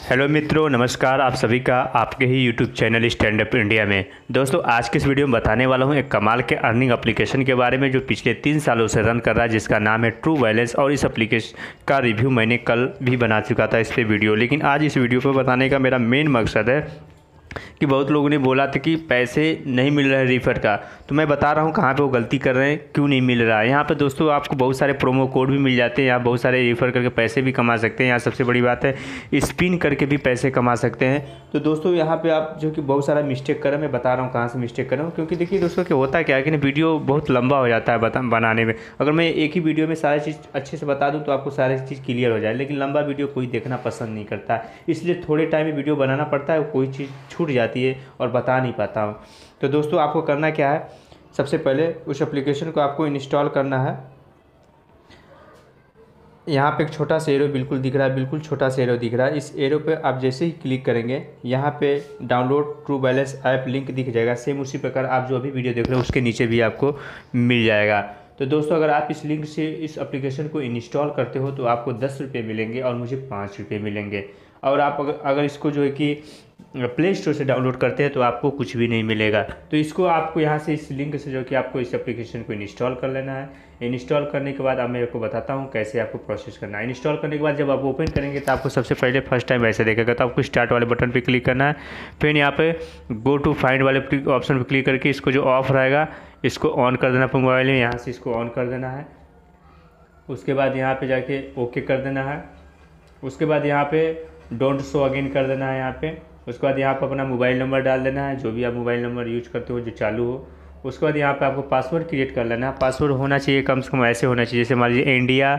Hello मित्रों, नमस्कार। आप सभी का आपके ही YouTube channel stand up India में। दोस्तों, आज के इस वीडियो में बताने वाला हूं एक कमाल के अर्निंग एप्लीकेशन के बारे में जो पिछले 3 सालों से रन कर रहा है, जिसका नाम है ट्रू बैलेंस। और इस एप्लीकेशन का रिव्यू मैंने कल भी बना चुका था इस पर वीडियो। लेकिन आज इस वीडियो पर बताने का मेरा मेन मकसद है कि बहुत लोगों ने बोला था कि पैसे नहीं मिल रहा है रिफ़र का। तो मैं बता रहा हूँ कहाँ पे वो गलती कर रहे हैं, क्यों नहीं मिल रहा है। यहाँ पे दोस्तों आपको बहुत सारे प्रोमो कोड भी मिल जाते हैं, यहाँ बहुत सारे रिफ़र करके पैसे भी कमा सकते हैं। यहाँ सबसे बड़ी बात है स्पिन करके भी पैसे कमा सकते हैं। तो दोस्तों यहाँ पे आप जो कि बहुत सारा मिस्टेक कर रहे हैं, मैं बता रहा हूँ कहाँ से मिस्टेक कर रहा हूँ। क्योंकि देखिए दोस्तों कि होता क्या है कि वीडियो बहुत लंबा हो जाता है बनाने में। अगर मैं एक ही वीडियो में सारी चीज़ अच्छे से बता दूँ तो आपको सारी चीज़ क्लियर हो जाए, लेकिन लंबा वीडियो कोई देखना पसंद नहीं करता है, इसलिए थोड़े टाइम में वीडियो बनाना पड़ता है, कोई चीज़ छूट जाती है और बता नहीं पाता हूँ। तो दोस्तों आपको करना क्या है, सबसे पहले उस एप्लीकेशन को आपको इंस्टॉल करना है। यहाँ पे एक छोटा सा एरो बिल्कुल दिख रहा है, बिल्कुल छोटा सा एरो दिख रहा है। इस एरो पे आप जैसे ही क्लिक करेंगे यहाँ पे download true balance app link दिख जाएगा। सेम उसी प्रकार आप जो अभी वीडियो देख रहे हो उसके नीचे भी आपको मिल जाएगा। तो दोस्तों अगर आप इस लिंक से इस एप्लीकेशन को इंस्टॉल करते हो तो आपको 10 रुपये मिलेंगे और मुझे 5 रुपये मिलेंगे। और आप अगर इसको जो है कि प्ले स्टोर से डाउनलोड करते हैं तो आपको कुछ भी नहीं मिलेगा। तो इसको आपको यहाँ से इस लिंक से जो कि आपको इस एप्लीकेशन को इंस्टॉल कर लेना है। इंस्टॉल करने के बाद अब मैं आपको बताता हूँ कैसे आपको प्रोसेस करना है। इंस्टॉल करने के बाद जब आप ओपन करेंगे तो आपको सबसे पहले फर्स्ट टाइम ऐसे देखेगा, तो आपको स्टार्ट वाले बटन पर क्लिक करना है। फिर यहाँ पे गो टू फाइंड वाले ऑप्शन पर क्लिक करके इसको जो ऑफ रहेगा इसको ऑन कर देना अपने मोबाइल में। यहाँ से इसको ऑन कर देना है। उसके बाद यहाँ पे जाके ओके कर देना है। उसके बाद यहाँ पे डोंट शो अगेन कर देना है यहाँ पे। उसके बाद यहाँ पर अपना मोबाइल नंबर डाल देना है, जो भी आप मोबाइल नंबर यूज करते हो जो चालू हो। उसके बाद यहाँ पे आपको पासवर्ड क्रिएट कर लेना है। पासवर्ड होना चाहिए कम से कम ऐसे होना चाहिए, जैसे मान लीजिए इंडिया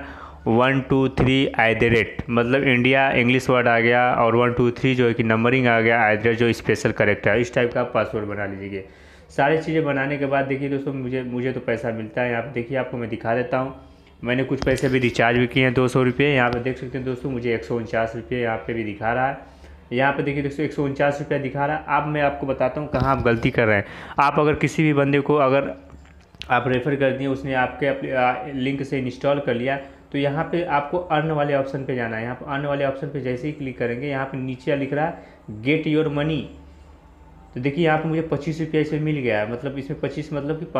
123 मतलब इंडिया इंग्लिश वर्ड आ गया और 123 जो है कि नंबरिंग आ गया, @ जो स्पेशल करेक्टर है, इस टाइप का आप पासवर्ड बना लीजिए। सारी चीज़ें बनाने के बाद देखिए दोस्तों मुझे तो पैसा मिलता है। यहाँ पर देखिए आपको मैं दिखा देता हूँ। मैंने कुछ पैसे भी रिचार्ज भी किए हैं 200 रुपये। यहाँ पे देख सकते हैं दोस्तों मुझे 149 रुपये यहाँ पे भी दिखा रहा है। यहाँ पे देखिए दोस्तों 149 रुपया दिखा रहा है। अब मैं आपको बताता हूँ कहाँ आप गलती कर रहे हैं। आप अगर किसी भी बंदे को अगर आप रेफ़र कर दिए, उसने आपके लिंक से इंस्टॉल कर लिया, तो यहाँ पे आपको अर्न वाले ऑप्शन पे जाना है। यहाँ पर अर्न वाले ऑप्शन पे जैसे ही क्लिक करेंगे यहाँ पे नीचे लिख रहा है गेट योर मनी। तो देखिए यहाँ पे मुझे 25 रुपया इसमें मिल गया है। मतलब इसमें 25 मतलब कि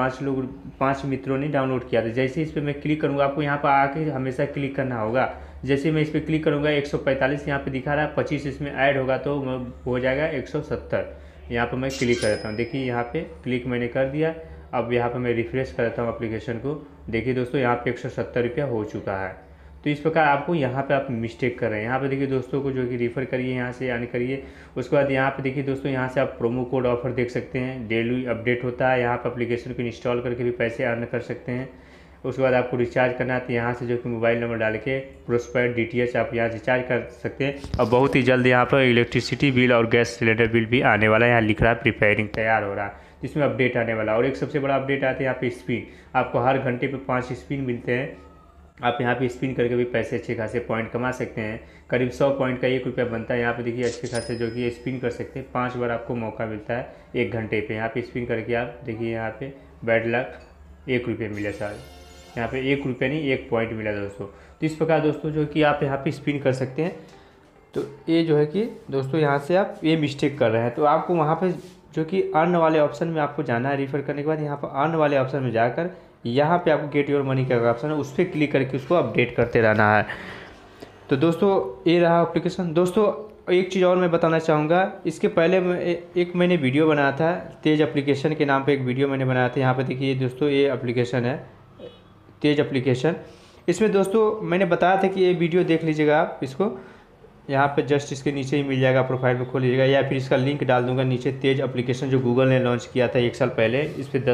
5 मित्रों ने डाउनलोड किया था। जैसे ही इस पर मैं क्लिक करूँगा, आपको यहाँ पर आके हमेशा क्लिक करना होगा। जैसे मैं इस पर क्लिक करूँगा 145 यहाँ पे दिखा रहा है, 25 इसमें ऐड होगा तो हो जाएगा 170। यहाँ पर मैं क्लिक कर देता हूँ। देखिए यहाँ पे क्लिक मैंने कर दिया। अब यहाँ पर मैं रिफ्रेश कर देता हूँ एप्लीकेशन को। देखिए दोस्तों यहाँ पे 170 रुपया हो चुका है। तो इस प्रकार आपको यहाँ पे आप मिस्टेक कर रहे हैं। यहाँ पे देखिए दोस्तों को जो कि रेफ़र करिए, यहाँ से अर्न करिए। उसके बाद यहाँ पे देखिए दोस्तों यहाँ से आप प्रोमो कोड ऑफर देख सकते हैं, डेली अपडेट होता है। यहाँ पे एप्लीकेशन को इंस्टॉल करके भी पैसे अर्न कर सकते हैं। उसके बाद आपको रिचार्ज करना है तो यहाँ से जो कि मोबाइल नंबर डाल के पोस्टपेड DTH आप यहाँ रिचार्ज कर सकते हैं। और बहुत ही जल्द यहाँ पर इलेक्ट्रिसिटी बिल और गैस सिलेंडर बिल भी आने वाला है। यहाँ लिख रहा है प्रिपेयरिंग, तैयार हो रहा है, जिसमें अपडेट आने वाला। और एक सबसे बड़ा अपडेट आता है यहाँ पे स्पिन। आपको हर घंटे पे 5 स्पिन मिलते हैं। आप यहाँ पे स्पिन करके भी पैसे अच्छे खासे पॉइंट कमा सकते हैं। करीब 100 पॉइंट का 1 रुपया बनता है। यहाँ पे देखिए अच्छे खासे जो कि स्पिन कर सकते हैं। 5 बार आपको मौका मिलता है 1 घंटे पे। यहाँ पे स्पिन करके आप देखिए यहाँ पे बैड लक 1 रुपये मिला सर। यहाँ पे 1 रुपये नहीं 1 पॉइंट मिला दोस्तों। तो इस प्रकार दोस्तों जो कि आप यहाँ पे स्पिन कर सकते हैं। तो ये जो है कि दोस्तों यहाँ से आप ये मिस्टेक कर रहे हैं, तो आपको वहाँ पर जो कि अर्न वाले ऑप्शन में आपको जाना है। रिफ़र करने के बाद यहाँ पर अर्न वाले ऑप्शन में जाकर यहाँ पे आपको गेट योर मनी का ऑप्शन है, उस पर क्लिक करके उसको अपडेट करते रहना है। तो दोस्तों ये रहा एप्लीकेशन। दोस्तों एक चीज़ और मैं बताना चाहूँगा, इसके पहले मैंने वीडियो बनाया था तेज एप्लीकेशन के नाम पे, एक वीडियो मैंने बनाया था। यहाँ पे देखिए दोस्तों ये एप्लीकेशन है तेज एप्लीकेशन। इसमें दोस्तों मैंने बताया था कि ये वीडियो देख लीजिएगा आप, इसको यहाँ पे जस्ट इसके नीचे ही मिल जाएगा, प्रोफाइल में खोल लीजिएगा, या फिर इसका लिंक डाल दूंगा नीचे। तेज एप्लीकेशन जो गूगल ने लॉन्च किया था 1 साल पहले, इस पर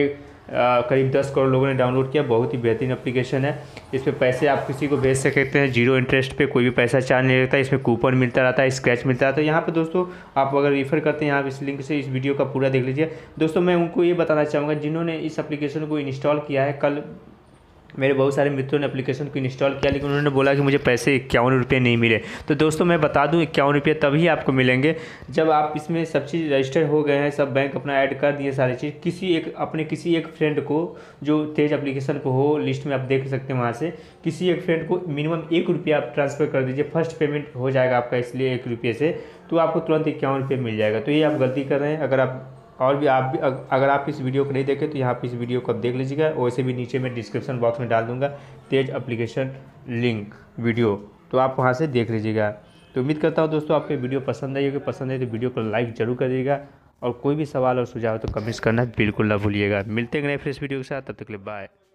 करीब 10 करोड़ लोगों ने डाउनलोड किया। बहुत ही बेहतरीन एप्लीकेशन है। इस पर पैसे आप किसी को भेज सकते हैं, 0 इंटरेस्ट पे, कोई भी पैसा चार्ज नहीं लगता। इसमें कूपन मिलता रहता है, स्क्रैच मिलता रहता है। यहाँ पे दोस्तों आप अगर रेफ़र करते हैं यहाँ इस लिंक से, इस वीडियो का पूरा देख लीजिए। दोस्तों मैं उनको ये बताना चाहूँगा जिन्होंने इस एप्लीकेशन को इंस्टॉल किया है, कल मेरे बहुत सारे मित्रों ने एप्लीकेशन को इंस्टॉल किया, लेकिन उन्होंने बोला कि मुझे पैसे 51 रुपये नहीं मिले। तो दोस्तों मैं बता दूं 51 रुपये तभी आपको मिलेंगे जब आप इसमें सब चीज़ रजिस्टर हो गए हैं, सब बैंक अपना ऐड कर दिए सारी चीज़। किसी एक फ्रेंड को जो तेज एप्लीकेशन पर हो, लिस्ट में आप देख सकते हैं वहाँ से, किसी एक फ्रेंड को मिनिमम 1 रुपया आप ट्रांसफ़र कर दीजिए। फर्स्ट पेमेंट हो जाएगा आपका इसलिए 1 रुपये से, तो आपको तुरंत 51 रुपये मिल जाएगा। तो ये आप गलती कर रहे हैं। अगर आप इस वीडियो को नहीं देखें तो यहाँ पे इस वीडियो को आप देख लीजिएगा। वैसे भी नीचे मैं डिस्क्रिप्शन बॉक्स में डाल दूंगा तेज एप्लीकेशन लिंक वीडियो, तो आप वहाँ से देख लीजिएगा। तो उम्मीद करता हूँ दोस्तों आपको वीडियो पसंद आई होगी। पसंद है तो वीडियो को लाइक जरूर करिएगा, और कोई भी सवाल और सुझाव तो कमेंट्स करना बिल्कुल ना भूलिएगा। मिलते हैं नए फ्रेश वीडियो के साथ, तब तक के लिए बाय।